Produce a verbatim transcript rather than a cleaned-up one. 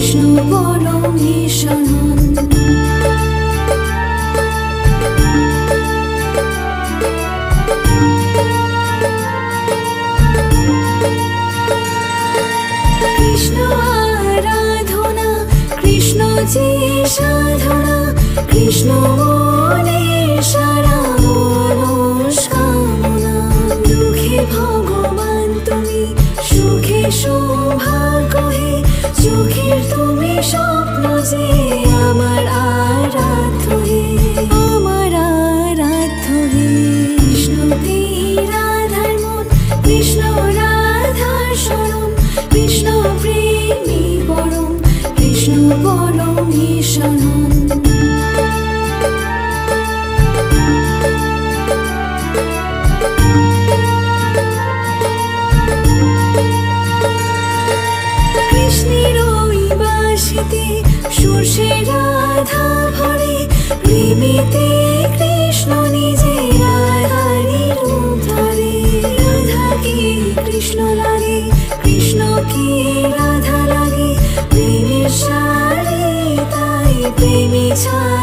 কৃষ্ণ পরম ঈশান কৃষ্ণ আরাধনা কৃষ্ণ যে সাধনা কৃষ্ণ মনে সারা মনস্কামনা দুঃখে ভগবান তুমি সুখে সৌভাগ্য হে চোখের তুমি স্বপ্ন যে আমার আরাধ্য হে আমার আরাধ্য হে কৃষ্ণতে রাধার মন কৃষ্ণ রাধার শরণ কৃষ্ণ প্রেমী পরম কৃষ্ণ পরম ঈশান কৃষ্ণের ওই বাঁশিতে সুরসে রাধা ভরে প্রেমেতে কৃষ্ণ নিজে রাধারই রূপ ধরে রাধাকে কৃষ্ণ লাগে কৃষ্ণকে রাধা লাগে প্রেমের সারে তাই প্রেমে ছাড়